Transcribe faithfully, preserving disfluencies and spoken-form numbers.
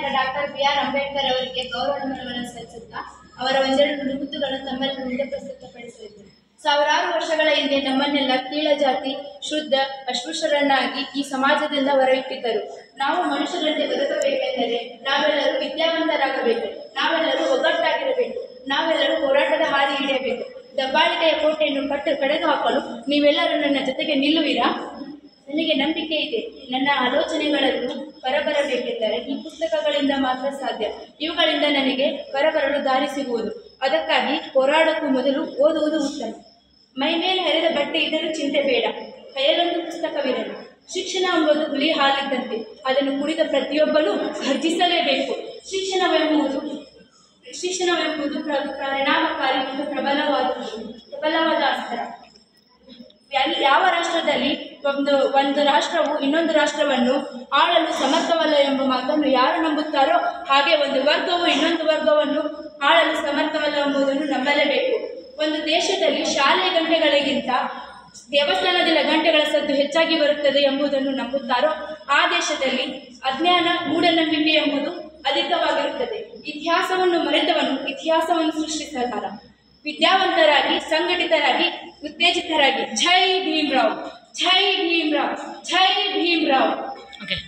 ನಾಯಕ doctor B R Ambedkar ಅವರಿಗೆ ಗೌರವ ನಮನಗಳನ್ನು ಸಲ್ಲಿಸುತ್ತಾ ಅವರ ಒಂದೆರಡು ನುಡಿಮುತ್ತುಗಳನ್ನು ತಮ್ಮಲ್ಲಿ ಮುಂದೆ ಪ್ರಸ್ತುತಪಡಿಸಲಿದ್ದಾರೆ. ಸಾವಿರಾರು ವರ್ಷಗಳ ಹಿಂದೆ ನಮ್ಮನ್ನೆಲ್ಲ ಕೀಳ ಜಾತಿ, ಶುದ್ಧ ಅಸ್ಪೃಶ್ಯರನ್ನಾಗಿ ಈ ಸಮಾಜದಿಂದ ಹೊರಯಿಟ್ಟಿದ್ದರು. ನಾವು ಮನುಷ್ಯರಂತೆ ಬದುಕಬೇಕೆಂದರೆ ನಾವೆಲ್ಲರೂ ವಿದ್ಯಾವಂತರಾಗಬೇಕು, ನಾವೆಲ್ಲರೂ ಒಗ್ಗಟ್ಟಾಗಿರಬೇಕು, ನಾವೆಲ್ಲರೂ ಹೋರಾಟದ ಹಾದಿ ಹಿಡಿಯಬೇಕು. ದಬ್ಬಾಳಿಕೆಯ ಕೋಟೆಯನ್ನು ಕಟ್ಟು ಕಡೆದು ಹಾಕಲು ನೀವೆಲ್ಲರೂ ನನ್ನ ಜೊತೆಗೆ ನಿಲ್ಲುವಿರಾ? ನನಗೆ ನಂಬಿಕೆ ಇದೆ. ನನ್ನ ಆಲೋಚನೆಗಳನ್ನು ಹೊರಬರಬೇಕೆಂದರೆ ಈ ಪುಸ್ತಕಗಳಿಂದ ಮಾತ್ರ ಸಾಧ್ಯ. ಇವುಗಳಿಂದ ನನಗೆ ಹೊರಬರಲು ದಾರಿ ಸಿಗುವುದು. ಅದಕ್ಕಾಗಿ ಹೋರಾಡಕ್ಕೂ ಮೊದಲು ಓದುವುದು ಉತ್ತಮ. ಮೈ ಮೇಲೆ ಹರಿದ ಬಟ್ಟೆ ಇದ್ದರೂ ಚಿಂತೆ ಬೇಡ, ಕೈಯಲ್ಲೊಂದು ಪುಸ್ತಕವಿರಲಿ. ಶಿಕ್ಷಣ ಎಂಬುದು ಹುಲಿ ಹಾಲಿದ್ದಂತೆ, ಅದನ್ನು ಕುಡಿದ ಪ್ರತಿಯೊಬ್ಬನೂ ಗರ್ಜಿಸಲೇಬೇಕು. ಶಿಕ್ಷಣವೆಂಬುದು ಶಿಕ್ಷಣವೆಂಬುದು ಪ್ರ ಪರಿಣಾಮಕಾರಿ ಮತ್ತು ಪ್ರಬಲವಾದ ಪ್ರಬಲವಾದ ಅಸ್ತ್ರ. ಯಾವ ರಾಷ್ಟ್ರದಲ್ಲಿ ಒಂದು ಒಂದು ರಾಷ್ಟ್ರವು ಇನ್ನೊಂದು ರಾಷ್ಟ್ರವನ್ನು ಆಳಲು ಸಮರ್ಥವಲ್ಲ ಎಂಬ ಮಾತನ್ನು ಯಾರು ನಂಬುತ್ತಾರೋ, ಹಾಗೆ ಒಂದು ವರ್ಗವು ಇನ್ನೊಂದು ವರ್ಗವನ್ನು ಆಳಲು ಸಮರ್ಥವಲ್ಲ ಎಂಬುದನ್ನು ನಂಬಲೇಬೇಕು. ಒಂದು ದೇಶದಲ್ಲಿ ಶಾಲೆಯ ಗಂಟೆಗಳಿಗಿಂತ ದೇವಸ್ಥಾನದ ಗಂಟೆಗಳ ಸದ್ದು ಹೆಚ್ಚಾಗಿ ಬರುತ್ತದೆ ಎಂಬುದನ್ನು ನಂಬುತ್ತಾರೋ, ಆ ದೇಶದಲ್ಲಿ ಅಜ್ಞಾನ, ಮೂಢನಂಬಿಕೆ ಎಂಬುದು ಅಧಿಕವಾಗಿರುತ್ತದೆ. ಇತಿಹಾಸವನ್ನು ಮರೆತವನು ಇತಿಹಾಸವನ್ನು ಸೃಷ್ಟಿಸಲಾರ. ವಿದ್ಯಾವಂತರಾಗಿ, ಸಂಘಟಿತರಾಗಿ, ಉತ್ತೇಜಿತರಾಗಿ. ಜೈ ಭೀಮ್ರಾವ್, ಜೈ ಭೀಮ್ರಾವ್, ಜೈ ಭೀಮ್ರಾವ್.